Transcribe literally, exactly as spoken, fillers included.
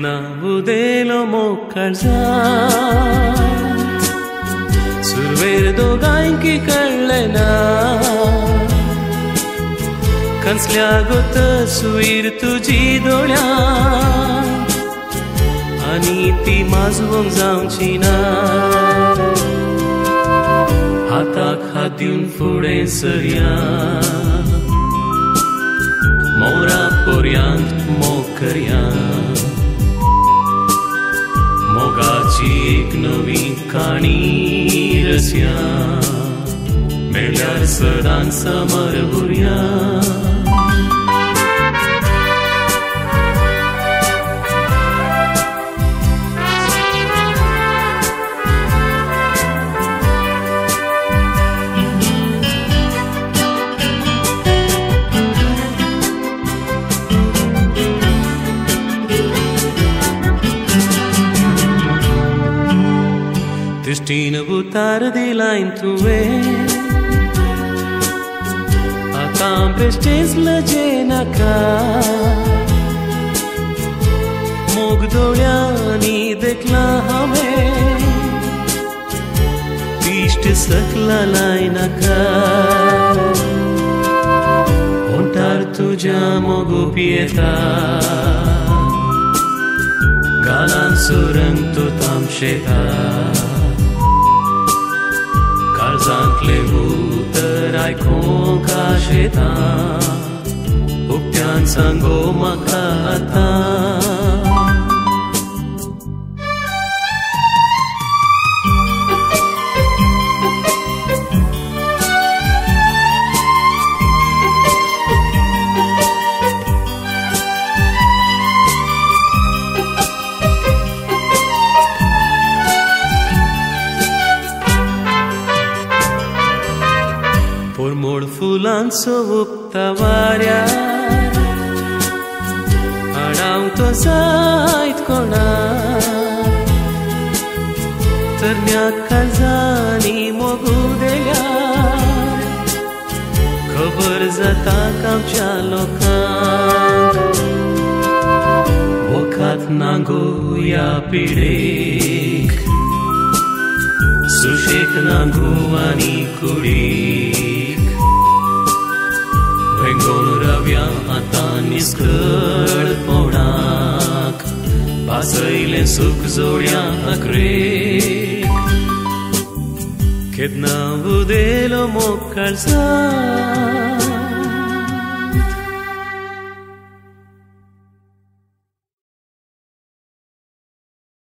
Keतना budelo mokalzat Surver dogainki karlena Kanslia gota suir tuji doळ्यात आणि ती माजवून जावची ना हाताक हात दिवन फुडें सरया मोरा पर्यंत मोग करया मोगाची एक नवी काणी रचया मेळ्यार सदांच समर उरया Destino butar di la intruve Atam prestes la jena ka Mog doळ्यानी देखला हमे Tishte sakla laina ka Ontar tuja mogu pieta Galan surang tu tamsheta Karzantle uter ai konka sheta Upyan sango makata Por mor fulanzo upta varia Arauto zait kona Tărnea calzani mogu delia Kăvăr zata cam cea locan Bocat nangu ya pirek Sushek nangu ani kurik Vengon ravia ata niscăl podac Pasăile suc zoria acrec Keतना budelo mokalzat